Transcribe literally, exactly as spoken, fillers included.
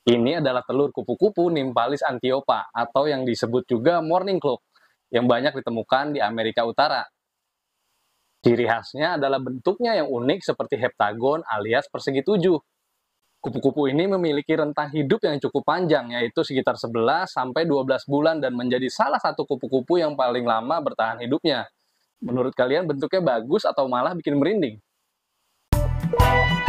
Ini adalah telur kupu-kupu Nymphalis antiopa atau yang disebut juga morning clock yang banyak ditemukan di Amerika Utara. Ciri khasnya adalah bentuknya yang unik seperti heptagon alias persegi tujuh. Kupu-kupu ini memiliki rentang hidup yang cukup panjang, yaitu sekitar sebelas sampai dua belas bulan dan menjadi salah satu kupu-kupu yang paling lama bertahan hidupnya. Menurut kalian bentuknya bagus atau malah bikin merinding?